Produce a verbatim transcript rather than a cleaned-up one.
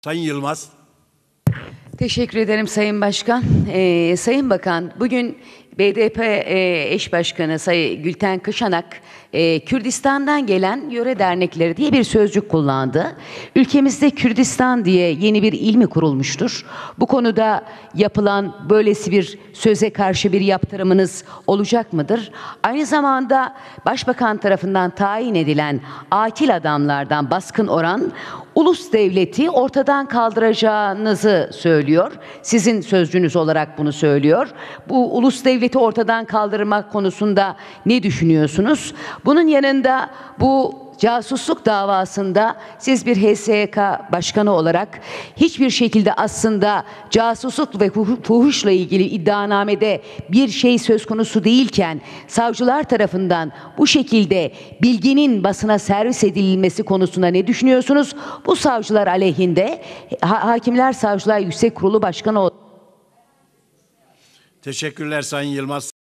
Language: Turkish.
Sayın Yılmaz. Teşekkür ederim Sayın Başkan. Ee, Sayın Bakan, bugün B D P e, eş başkanı Sayın Gülten Kışanak, e, Kürdistan'dan gelen yöre dernekleri diye bir sözcük kullandı. Ülkemizde Kürdistan diye yeni bir il mi kurulmuştur? Bu konuda yapılan böylesi bir söze karşı bir yaptırımınız olacak mıdır? Aynı zamanda Başbakan tarafından tayin edilen akil adamlardan Baskın Oran, ulus devleti ortadan kaldıracağınızı söylüyor. Sizin sözcüğünüz olarak bunu söylüyor. Bu ulus devleti ortadan kaldırmak konusunda ne düşünüyorsunuz? Bunun yanında bu casusluk davasında siz bir H S Y K başkanı olarak hiçbir şekilde aslında casusluk ve fuhuşla ilgili iddianamede bir şey söz konusu değilken savcılar tarafından bu şekilde bilginin basına servis edilmesi konusunda ne düşünüyorsunuz? Bu savcılar aleyhinde ha Hakimler Savcılar Yüksek Kurulu Başkanı. Teşekkürler Sayın Yılmaz.